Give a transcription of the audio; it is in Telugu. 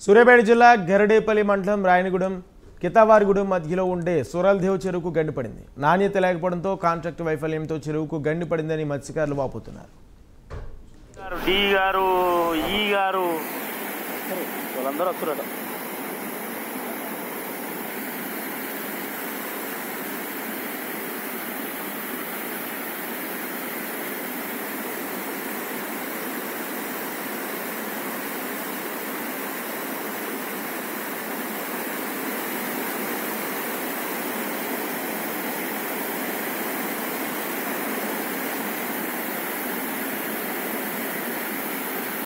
సూర్యాపేట జిల్లా గరడేపల్లి మండలం రాయనగూడెం కితావారిగూడెం మధ్యలో ఉండే సొరల్దేవ్ చెరువుకు గండి పడింది. నాణ్యత లేకపోవడంతో కాంట్రాక్టు వైఫల్యంతో చెరువుకు గండి పడిందని మత్స్యకారులు వాపోతున్నారు. డి గారు ఈ గారు వాళ్ళందరూ వస్తున్నారు.